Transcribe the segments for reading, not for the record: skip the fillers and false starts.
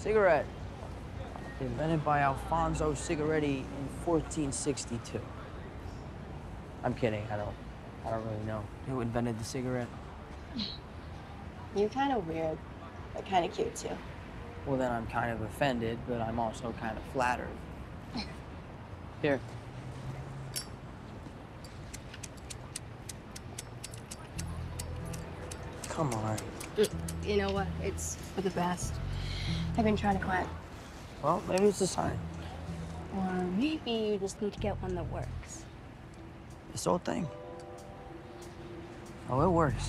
Cigarette. Invented by Alfonso Cigaretti in 1462. I'm kidding. I don't really know who invented the cigarette. You're kind of weird, but kind of cute too. Well, then I'm kind of offended, but I'm also kind of flattered. Here. Come on. You know what? It's for the best. I've been trying to quit. Well, maybe it's a sign. Or maybe you just need to get one that works. This whole thing. Oh, it works.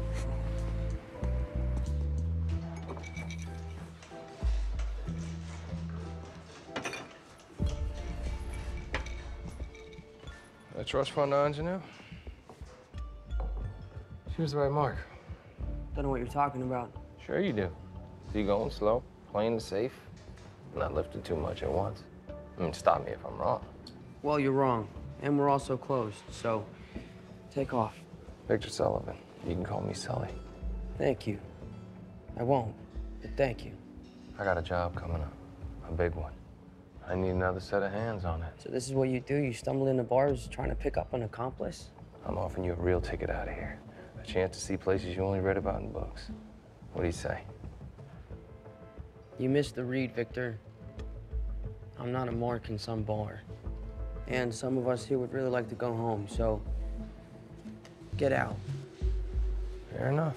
A trust fund engineer? She was the right mark. Don't know what you're talking about. Sure you do. See, going slow, playing it safe, not lifting too much at once. I mean, stop me if I'm wrong. Well, you're wrong. And we're also closed, so take off. Victor Sullivan. You can call me Sully. Thank you. I won't, but thank you. I got a job coming up, a big one. I need another set of hands on it. So this is what you do? You stumble into bars trying to pick up an accomplice? I'm offering you a real ticket out of here. A chance to see places you only read about in books. What do you say? You missed the read, Victor. I'm not a mark in some bar. And some of us here would really like to go home, so get out. Fair enough.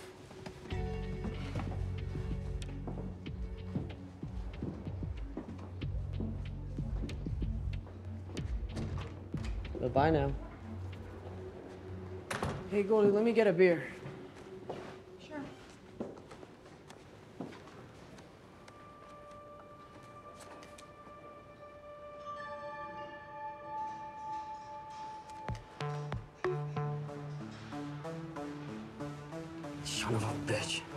Bye now. Hey, Goldie, let me get a beer. Sure. Son of a bitch.